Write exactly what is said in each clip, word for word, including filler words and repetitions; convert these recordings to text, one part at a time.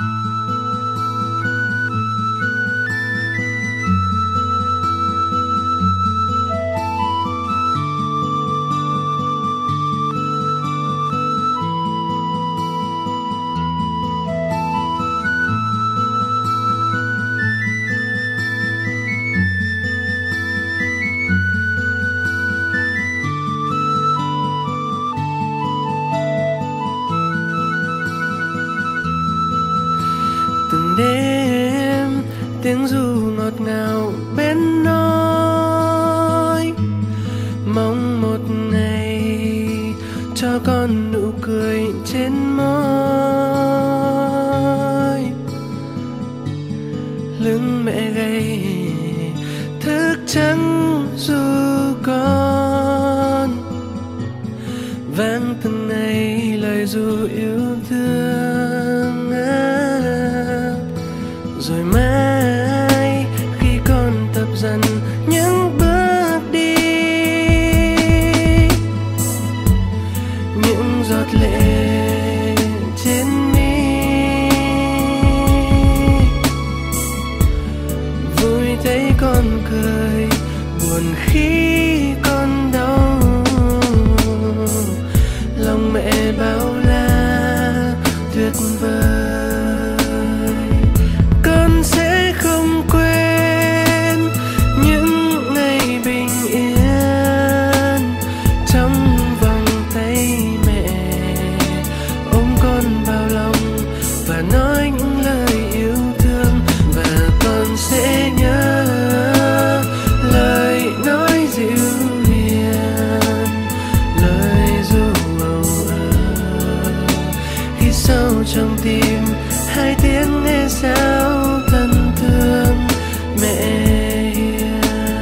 Từng đêm tiếng ru ngọt ngào bên nói, mong một ngày cho con nụ cười trên môi. Lưng mẹ gầy thức trắng ru con, vang từng ngày lời ru yêu thương. Rồi mai khi con tập dần những bước đi, những giọt lệ trên mi, vui thấy con cười, buồn khi con đau. Lòng mẹ bao la tuyệt vời, sẽ không quên những ngày bình yên trong vòng tay mẹ, ôm con vào lòng và nói những lời yêu thương. Và con sẽ nhớ lời nói dịu hiền, lời ru âu ơ khi sâu trong tim hai tiếng nghe sao thân thương mẹ hiền.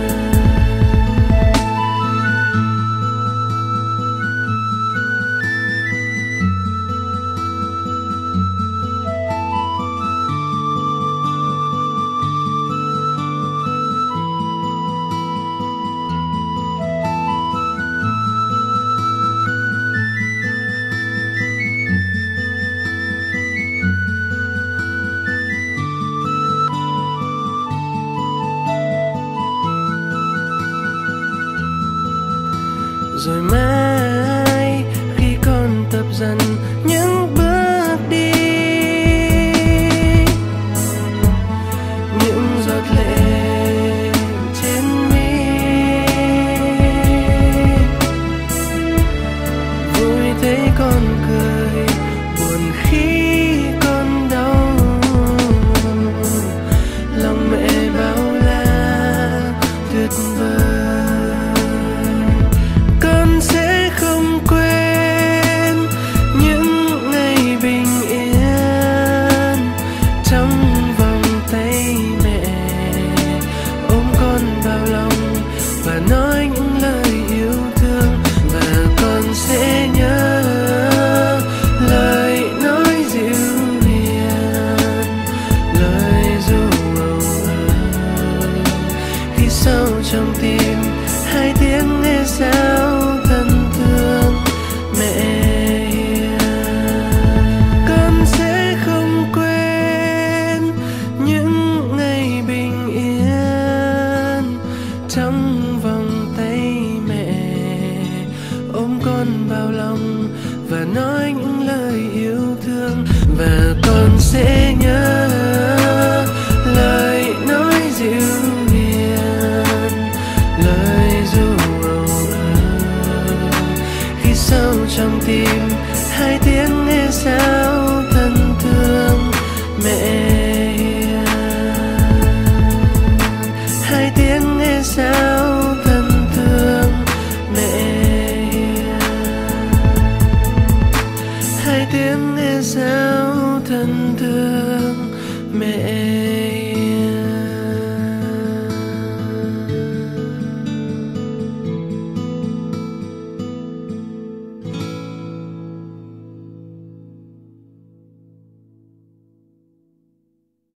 Rồi mai khi con tập dần những bước đi, những giọt lệ trên mi, vui thấy con cười, buồn khi con đau. Lòng mẹ bao la tuyệt vời, sẽ không quên những ngày bình yên trong vòng tay mẹ, ôm con vào lòng và nói những lời yêu thương. Và con sẽ nhớ lời nói dịu hiền, lời ru âu ơ khi sâu trong tim hai tiếng nghe sao thân thương mẹ hiền. Con sẽ không quên những ngày bình yên trong vòng tay mẹ, ôm con vào lòng và nói những lời yêu thương. Và con sẽ nhớ lời nói dịu hiền, lời ru âu ơ khi sâu trong tim hai tiếng nghe sao